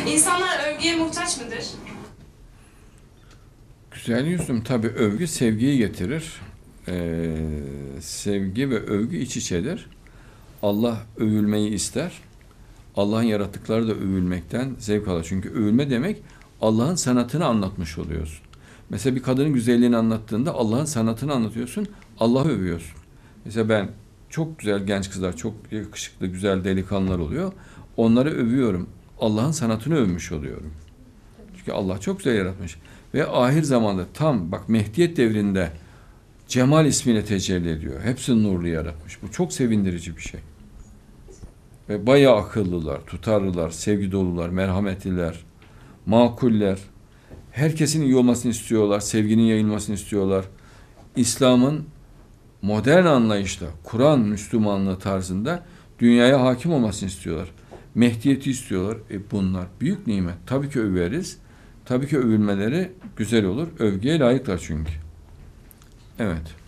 İnsanlar övgüye muhtaç mıdır? Güzel yüzüm, tabii övgü sevgiyi getirir. Sevgi ve övgü iç içedir. Allah övülmeyi ister. Allah'ın yarattıkları da övülmekten zevk alır. Çünkü övülme demek Allah'ın sanatını anlatmış oluyorsun. Mesela bir kadının güzelliğini anlattığında Allah'ın sanatını anlatıyorsun, Allah'ı övüyorsun. Mesela ben çok güzel genç kızlar, çok yakışıklı, güzel delikanlılar oluyor. Onları övüyorum. Allah'ın sanatını övmüş oluyorum. Çünkü Allah çok güzel yaratmış. Ve ahir zamanda tam bak Mehdiyet devrinde Cemal ismiyle tecelli ediyor. Hepsini nurlu yaratmış. Bu çok sevindirici bir şey. Ve bayağı akıllılar, tutarlılar, sevgi dolular, merhametliler, makuller. Herkesin iyi olmasını istiyorlar, sevginin yayılmasını istiyorlar. İslam'ın modern anlayışla, Kur'an Müslümanlığı tarzında dünyaya hakim olmasını istiyorlar. Mehdiyeti istiyorlar. Bunlar büyük nimet. Tabii ki överiz. Tabii ki övülmeleri güzel olur. Övgüye layıklar çünkü. Evet.